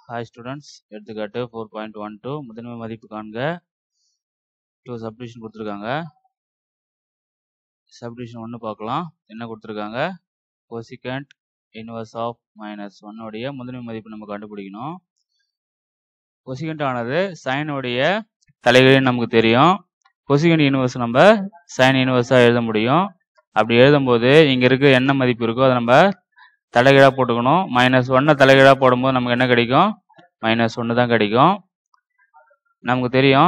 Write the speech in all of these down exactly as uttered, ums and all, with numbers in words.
Hi students, எடுத்துக்காட்டு four point one two முதன்மை மதிப்பு காண்க. டூ சப்டிவிஷன் கொடுத்துருக்காங்க. சப்டிவிஷன் ஒன்று பார்க்கலாம். என்ன கொடுத்துருக்காங்க? கொசிகண்ட் இன்வர்ஸ் ஆஃப் மைனஸ் ஒன்னுடைய முதன்மை மதிப்பு நம்ம கண்டுபிடிக்கணும். கொசிகண்ட் ஆனது சைனுடைய தலைகீழ் நமக்கு தெரியும். கொசிகண்ட் இன்வர்ஸ் நம்ம சைன் இன்வர்ஸாக எழுத முடியும். அப்படி எழுதும்போது இங்கே இருக்க என்ன மதிப்பு இருக்கோ அதை நம்ம தலைகீழாக போட்டுக்கணும். மைனஸ் ஒன்னை தலைகீழாக போடும்போது நமக்கு என்ன கிடைக்கும்? மைனஸ் ஒன்று தான் கிடைக்கும். நமக்கு தெரியும்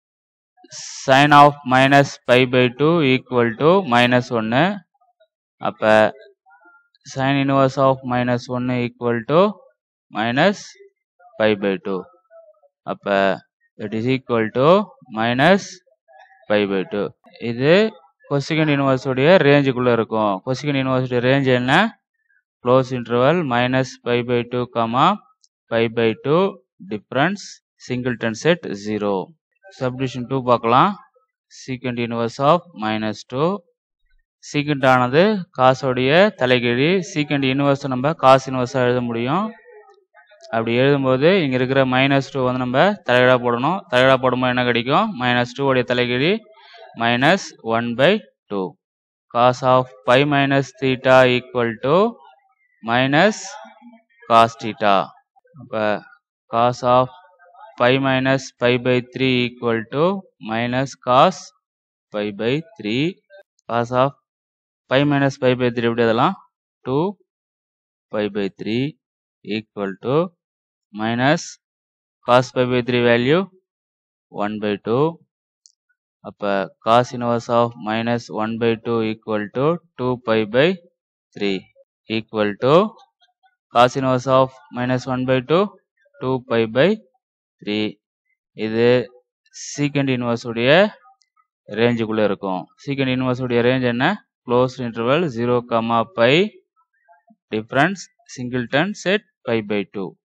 sine of minus pi by two equal to minus ஒன்று. அப்போ சைன் இன்வர்ஸ் ஆஃப் மைனஸ் ஒன்று equal to minus pi by two. அப்போ it is equal to minus pi by two. இது கொசிகண்ட் இன்வர்ஸுடைய ரேஞ்சுக்குள்ளே இருக்கும். கொசிகண்ட் இன்வர்ஸுடைய ரேஞ்ச் என்ன? Close interval minus pi by two comma pi by two difference singleton set zero. Subdivision two பார்க்கலாம். Secant inverse of minus two. Secant ஆனது காசோடைய தலைகீழி. Secant inverse நம்ம காசு இன்வர்ஸாக எழுத முடியும். அப்படி எழுதும்போது இங்கே இருக்கிற மைனஸ் டூ வந்து நம்ம தலைகீழாக போடணும். தலைகீழாக போடும்போது என்ன கிடைக்கும்? மைனஸ் டூ உடைய தலைகீழி minus one by two. Cos of pi minus theta equal to minus cos theta. அப்போ cos of pi minus pi by three equal to minus cos pi by three. Cos of pi minus pi by three எப்படி அதெல்லாம் two pi by three equal to minus cos pi by three value one by two. அப்போ cos inverse of minus one by two equal to two pi by three equal to cos inverse of minus one by two two pi by three. இது secant inverse உடைய ரேஞ்சுக்குள்ளே இருக்கும். Secant inverse உடைய range என்ன? Close interval zero comma pi difference singleton set pi by two.